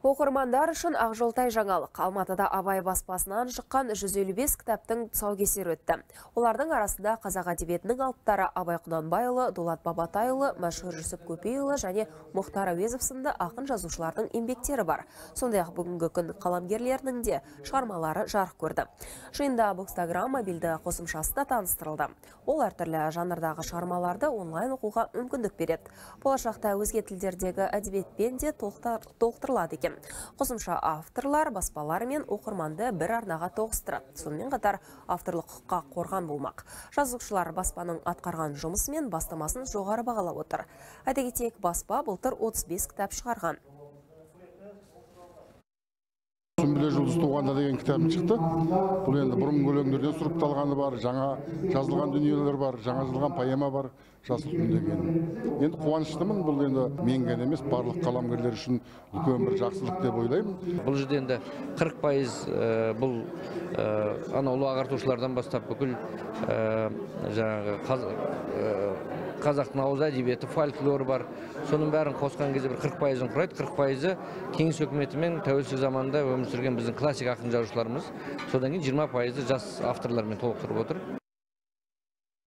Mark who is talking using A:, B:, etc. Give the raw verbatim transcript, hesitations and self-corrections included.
A: Оқырмандар үшін Ақжолтай жаңалық. Алматыда Абай баспасынан шыққан жүз елу бес кітаптың тұсаукесері өтті. Олардың арасында қазақ әдебиетінің алыптары Абай Құнанбайұлы, Дулат Бабатайұлы, Мәшһүр Жүсіп Көпейұлы және Мұхтар Әуезов сынды ақын жазушылардың еңбектері бар. Сондай-ақ бүгінгі күн қаламгерлерінің де шығармалары жарық көрді. Жиында Бокстаграм мобильді қосымшасы да таныстырылды. Ол әртүрлі жанрдағы шығармаларды онлайн оқуға мүмкіндік береді. Болашақта өзге тілдердегі әдебиетпен де толықтырылады екен. Қосымша авторлар баспалар мен оқырманды бір арнаға тоғыстырады. Сонымен қатар авторлық құқыққа қорған болмақ. Жазушылар баспаның атқарған жұмысы мен бастамасын жоғары бағалап отыр. Айта кетейік, баспа былтыр отыз бес кітап шығарған.
B: Сүмбіле жұлдыз туғанда деген кітабым шықты. Бұл енді бұрын өлеңдерден сұрыпталғаны бар, жаңа жазылған дүниелер бар, жаңа жазылған поэма бар, жасыл күн деген. Енді қуаныштымын, бұл енді мен ғана емес, барлық қаламгерлер үшін үлкен бір жақсылық деп ойлаймын.
C: Бұл жерде енді қырық пайыз бұл ана ұлы ағартушылардан бастап бүкіл жаңағы қазақтың ауыз әдебиеті, фольклор бар. Соның бәрін қосқан кезде бір қырық пайызын құрайды. қырық пайызы кеңес өкіметі мен тәуелсіздік заманында өмір сүрген біздің классик ақын жазушыларымыз. Содан кейін жиырма пайызы жас авторлармен толықтырып отыр.